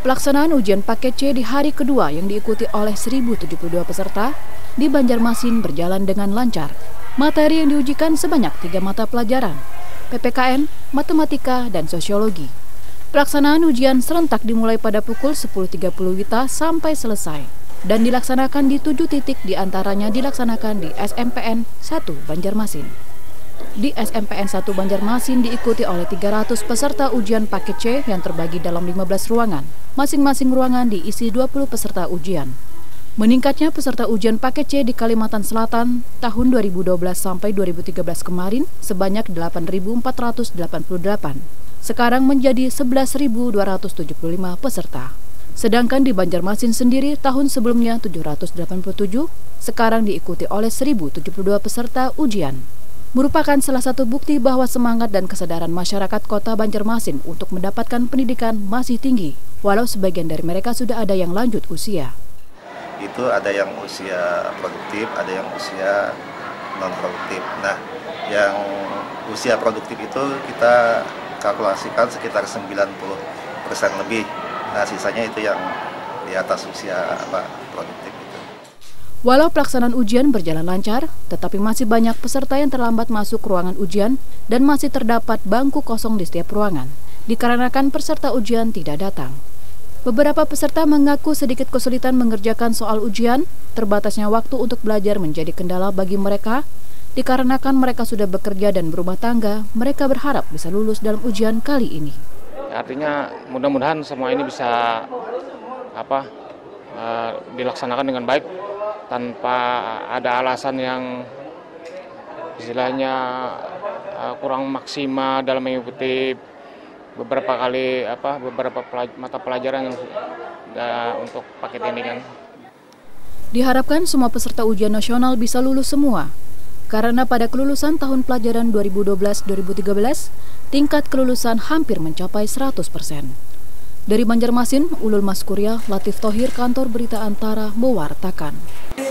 Pelaksanaan ujian paket C di hari kedua yang diikuti oleh 1.072 peserta di Banjarmasin berjalan dengan lancar. Materi yang diujikan sebanyak 3 mata pelajaran, PPKN, Matematika, dan Sosiologi. Pelaksanaan ujian serentak dimulai pada pukul 10.30 WITA sampai selesai dan dilaksanakan di 7 titik, diantaranya dilaksanakan di SMPN 1 Banjarmasin. Di SMPN 1 Banjarmasin diikuti oleh 300 peserta ujian paket C yang terbagi dalam 15 ruangan. Masing-masing ruangan diisi 20 peserta ujian. Meningkatnya peserta ujian paket C di Kalimantan Selatan tahun 2012 sampai 2013 kemarin sebanyak 8.488. Sekarang menjadi 11.275 peserta. Sedangkan di Banjarmasin sendiri tahun sebelumnya 787, sekarang diikuti oleh 1.072 peserta ujian. Merupakan salah satu bukti bahwa semangat dan kesadaran masyarakat Kota Banjarmasin untuk mendapatkan pendidikan masih tinggi, walau sebagian dari mereka sudah ada yang lanjut usia. Itu ada yang usia produktif, ada yang usia non-produktif. Nah, yang usia produktif itu kita kalkulasikan sekitar 90% lebih. Nah, sisanya itu yang di atas usia produktif. Walau pelaksanaan ujian berjalan lancar, tetapi masih banyak peserta yang terlambat masuk ruangan ujian dan masih terdapat bangku kosong di setiap ruangan, dikarenakan peserta ujian tidak datang. Beberapa peserta mengaku sedikit kesulitan mengerjakan soal ujian, terbatasnya waktu untuk belajar menjadi kendala bagi mereka, dikarenakan mereka sudah bekerja dan berumah tangga, mereka berharap bisa lulus dalam ujian kali ini. Artinya mudah-mudahan semua ini bisa dilaksanakan dengan baik, tanpa ada alasan yang istilahnya kurang maksimal dalam mengikuti beberapa mata pelajaran untuk paket ini kan. Diharapkan semua peserta ujian nasional bisa lulus semua, karena pada kelulusan tahun pelajaran 2012-2013 tingkat kelulusan hampir mencapai 100%. Dari Banjarmasin, Ulul Maskuria, Latif Thohir, Kantor Berita Antara, mewartakan.